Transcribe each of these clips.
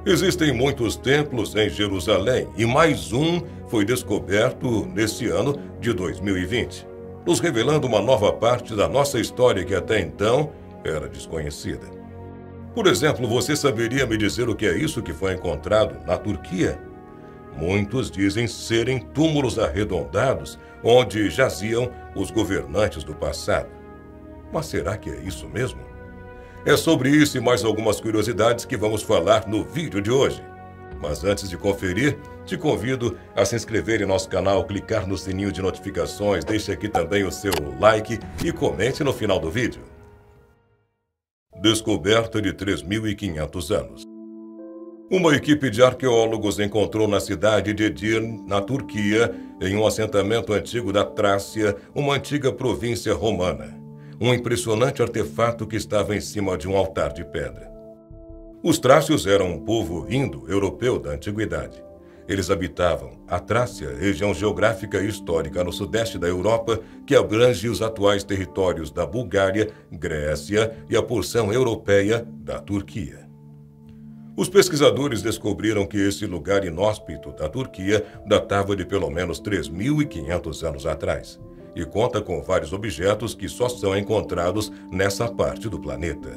Existem muitos templos em Jerusalém e mais um foi descoberto neste ano de 2020, nos revelando uma nova parte da nossa história que até então era desconhecida. Por exemplo, você saberia me dizer o que é isso que foi encontrado na Turquia? Muitos dizem serem túmulos arredondados onde jaziam os governantes do passado. Mas será que é isso mesmo? É sobre isso e mais algumas curiosidades que vamos falar no vídeo de hoje. Mas antes de conferir, te convido a se inscrever em nosso canal, clicar no sininho de notificações, deixe aqui também o seu like e comente no final do vídeo. Descoberta de 3.500 anos. Uma equipe de arqueólogos encontrou na cidade de Edirne, na Turquia, em um assentamento antigo da Trácia, uma antiga província romana, um impressionante artefato que estava em cima de um altar de pedra. Os trácios eram um povo indo-europeu da antiguidade. Eles habitavam a Trácia, região geográfica e histórica no sudeste da Europa, que abrange os atuais territórios da Bulgária, Grécia e a porção europeia da Turquia. Os pesquisadores descobriram que esse lugar inóspito da Turquia datava de pelo menos 3.500 anos atrás e conta com vários objetos que só são encontrados nessa parte do planeta.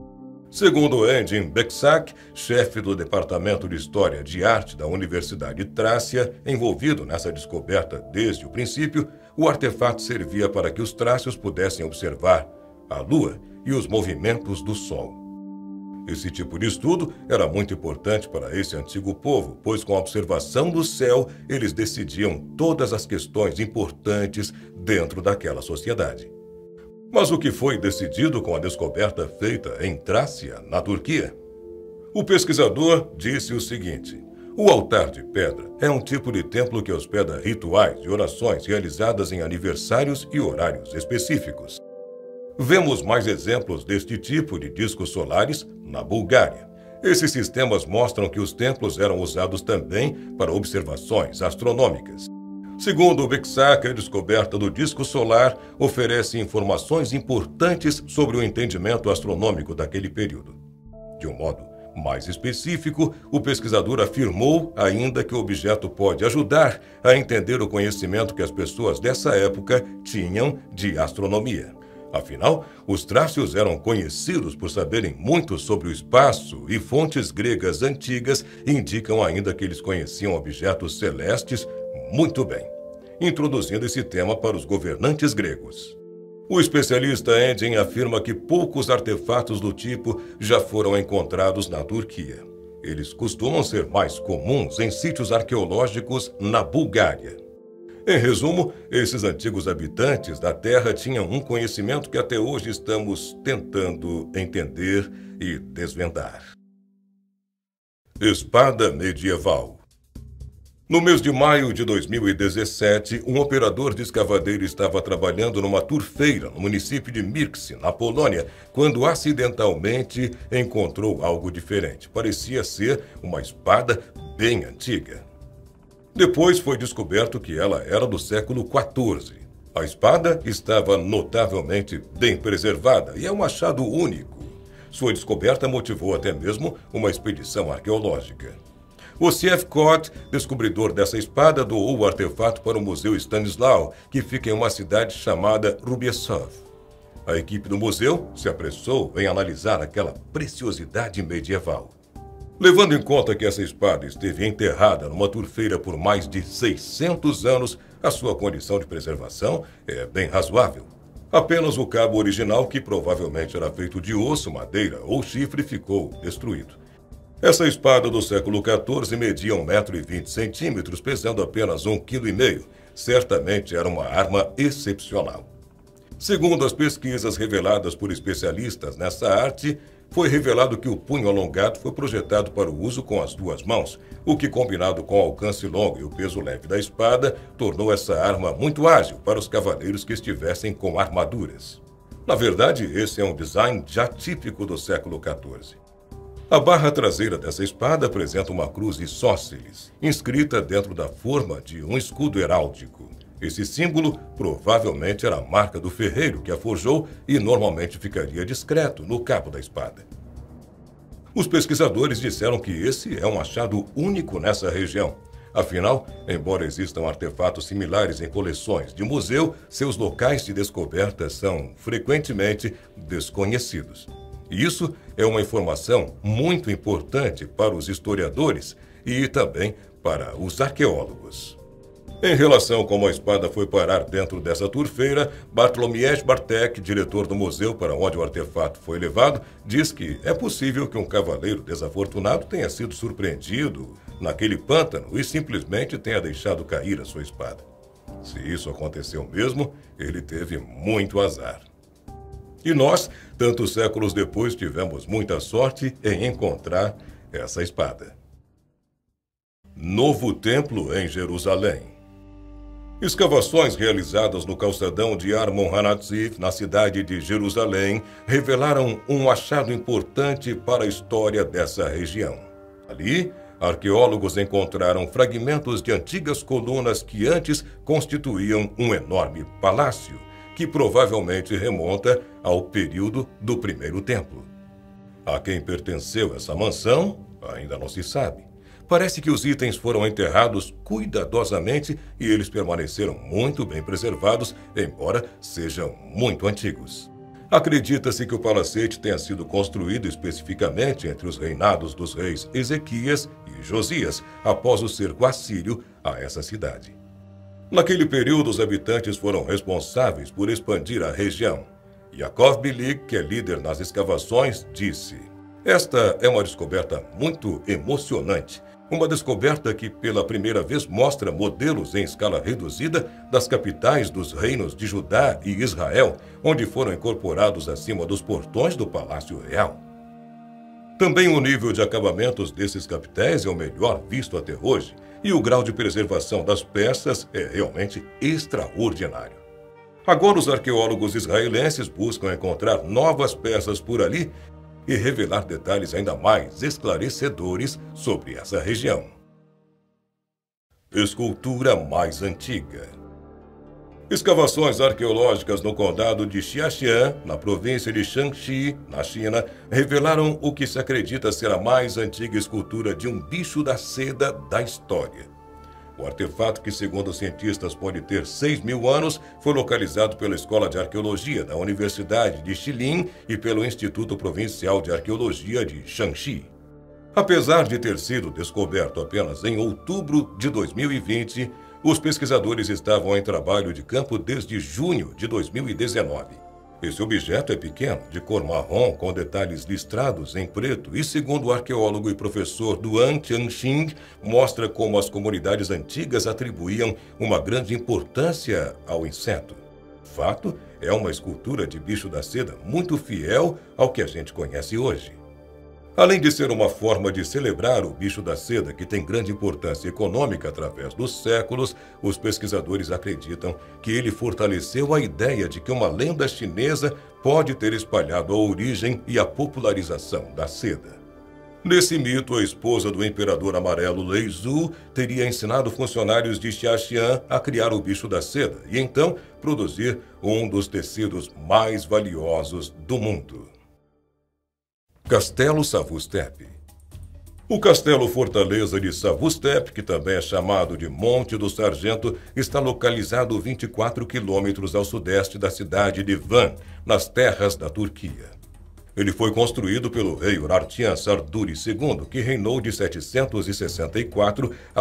Segundo Engin Beksak, chefe do Departamento de História de Arte da Universidade Trácia, envolvido nessa descoberta desde o princípio, o artefato servia para que os trácios pudessem observar a Lua e os movimentos do Sol. Esse tipo de estudo era muito importante para esse antigo povo, pois com a observação do céu, eles decidiam todas as questões importantes dentro daquela sociedade. Mas o que foi decidido com a descoberta feita em Trácia, na Turquia? O pesquisador disse o seguinte: o altar de pedra é um tipo de templo que hospeda rituais e orações realizadas em aniversários e horários específicos. Vemos mais exemplos deste tipo de discos solares na Bulgária. Esses sistemas mostram que os templos eram usados também para observações astronômicas. Segundo o Beksak, a descoberta do disco solar oferece informações importantes sobre o entendimento astronômico daquele período. De um modo mais específico, o pesquisador afirmou ainda que o objeto pode ajudar a entender o conhecimento que as pessoas dessa época tinham de astronomia. Afinal, os trácios eram conhecidos por saberem muito sobre o espaço e fontes gregas antigas indicam ainda que eles conheciam objetos celestes muito bem, introduzindo esse tema para os governantes gregos. O especialista Engin afirma que poucos artefatos do tipo já foram encontrados na Turquia. Eles costumam ser mais comuns em sítios arqueológicos na Bulgária. Em resumo, esses antigos habitantes da Terra tinham um conhecimento que até hoje estamos tentando entender e desvendar. Espada medieval. No mês de maio de 2017, um operador de escavadeiro estava trabalhando numa turfeira no município de Mirksi, na Polônia, quando acidentalmente encontrou algo diferente. Parecia ser uma espada bem antiga. Depois foi descoberto que ela era do século XIV. A espada estava notavelmente bem preservada e é um achado único. Sua descoberta motivou até mesmo uma expedição arqueológica. O Sievkot, descobridor dessa espada, doou o artefato para o Museu Stanislau, que fica em uma cidade chamada Rubiesov. A equipe do museu se apressou em analisar aquela preciosidade medieval. Levando em conta que essa espada esteve enterrada numa turfeira por mais de 600 anos, a sua condição de preservação é bem razoável. Apenas o cabo original, que provavelmente era feito de osso, madeira ou chifre, ficou destruído. Essa espada do século XIV media 1,20 m, pesando apenas 1,5 kg. Certamente era uma arma excepcional. Segundo as pesquisas reveladas por especialistas nessa arte, foi revelado que o punho alongado foi projetado para o uso com as duas mãos, o que, combinado com o alcance longo e o peso leve da espada, tornou essa arma muito ágil para os cavaleiros que estivessem com armaduras. Na verdade, esse é um design já típico do século XIV. A barra traseira dessa espada apresenta uma cruz isósceles, inscrita dentro da forma de um escudo heráldico. Esse símbolo provavelmente era a marca do ferreiro que a forjou e normalmente ficaria discreto no cabo da espada. Os pesquisadores disseram que esse é um achado único nessa região. Afinal, embora existam artefatos similares em coleções de museu, seus locais de descoberta são frequentemente desconhecidos. E isso é uma informação muito importante para os historiadores e também para os arqueólogos. Em relação a como a espada foi parar dentro dessa turfeira, Bartłomiej Bartek, diretor do museu para onde o artefato foi levado, diz que é possível que um cavaleiro desafortunado tenha sido surpreendido naquele pântano e simplesmente tenha deixado cair a sua espada. Se isso aconteceu mesmo, ele teve muito azar. E nós, tantos séculos depois, tivemos muita sorte em encontrar essa espada. Novo Templo em Jerusalém. Escavações realizadas no calçadão de Armon Hanatziv, na cidade de Jerusalém, revelaram um achado importante para a história dessa região. Ali, arqueólogos encontraram fragmentos de antigas colunas que antes constituíam um enorme palácio, que provavelmente remonta ao período do Primeiro Templo. A quem pertenceu essa mansão, ainda não se sabe. Parece que os itens foram enterrados cuidadosamente e eles permaneceram muito bem preservados, embora sejam muito antigos. Acredita-se que o palacete tenha sido construído especificamente entre os reinados dos reis Ezequias e Josias, após o cerco assírio a essa cidade. Naquele período, os habitantes foram responsáveis por expandir a região. Yaakov Bilik, que é líder nas escavações, disse: "Esta é uma descoberta muito emocionante. Uma descoberta que pela primeira vez mostra modelos em escala reduzida das capitais dos reinos de Judá e Israel, onde foram incorporados acima dos portões do Palácio Real. Também o nível de acabamentos desses capitéis é o melhor visto até hoje, e o grau de preservação das peças é realmente extraordinário. Agora os arqueólogos israelenses buscam encontrar novas peças por ali e revelar detalhes ainda mais esclarecedores sobre essa região." Escultura mais antiga. Escavações arqueológicas no condado de Xiaxian, na província de Shanxi, na China, revelaram o que se acredita ser a mais antiga escultura de um bicho da seda da história. O artefato, que segundo os cientistas pode ter 6.000 anos, foi localizado pela Escola de Arqueologia da Universidade de Jilin e pelo Instituto Provincial de Arqueologia de Shanxi. Apesar de ter sido descoberto apenas em outubro de 2020, os pesquisadores estavam em trabalho de campo desde junho de 2019. Esse objeto é pequeno, de cor marrom, com detalhes listrados em preto e, segundo o arqueólogo e professor Duan Tianxing, mostra como as comunidades antigas atribuíam uma grande importância ao inseto. Fato, é uma escultura de bicho da seda muito fiel ao que a gente conhece hoje. Além de ser uma forma de celebrar o bicho da seda, que tem grande importância econômica através dos séculos, os pesquisadores acreditam que ele fortaleceu a ideia de que uma lenda chinesa pode ter espalhado a origem e a popularização da seda. Nesse mito, a esposa do imperador amarelo Lei Zhu teria ensinado funcionários de Xiaxian a criar o bicho da seda e então produzir um dos tecidos mais valiosos do mundo. Castelo Savustep. O Castelo Fortaleza de Savustep, que também é chamado de Monte do Sargento, está localizado 24 quilômetros ao sudeste da cidade de Van, nas terras da Turquia. Ele foi construído pelo rei Urartian Sarduri II, que reinou de 764 a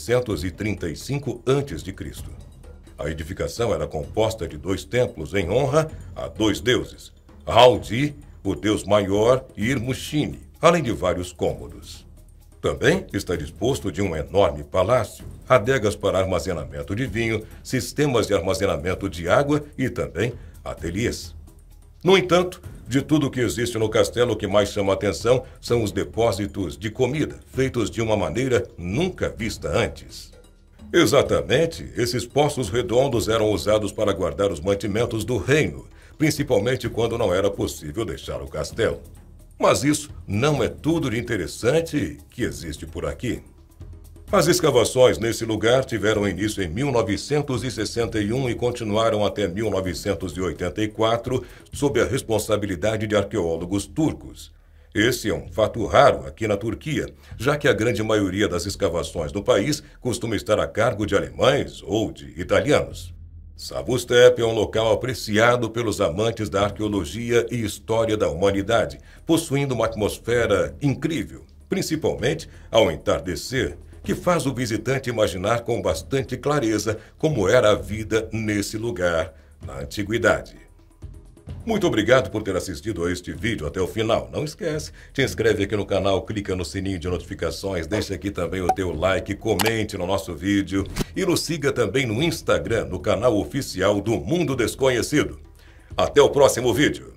735 a.C. A edificação era composta de 2 templos em honra a 2 deuses, Haldi, o deus maior, e Irmushini, além de vários cômodos. Também está disposto de um enorme palácio, adegas para armazenamento de vinho, sistemas de armazenamento de água e também ateliês. No entanto, de tudo o que existe no castelo, o que mais chama a atenção são os depósitos de comida, feitos de uma maneira nunca vista antes. Exatamente, esses poços redondos eram usados para guardar os mantimentos do reino, principalmente quando não era possível deixar o castelo. Mas isso não é tudo de interessante que existe por aqui. As escavações nesse lugar tiveram início em 1961 e continuaram até 1984, sob a responsabilidade de arqueólogos turcos. Esse é um fato raro aqui na Turquia, já que a grande maioria das escavações no país costuma estar a cargo de alemães ou de italianos. Savustemp é um local apreciado pelos amantes da arqueologia e história da humanidade, possuindo uma atmosfera incrível, principalmente ao entardecer, que faz o visitante imaginar com bastante clareza como era a vida nesse lugar na antiguidade. Muito obrigado por ter assistido a este vídeo até o final. Não esquece, te inscreve aqui no canal, clica no sininho de notificações, deixa aqui também o teu like, comente no nosso vídeo e nos siga também no Instagram, no canal oficial do Mundo Desconhecido. Até o próximo vídeo.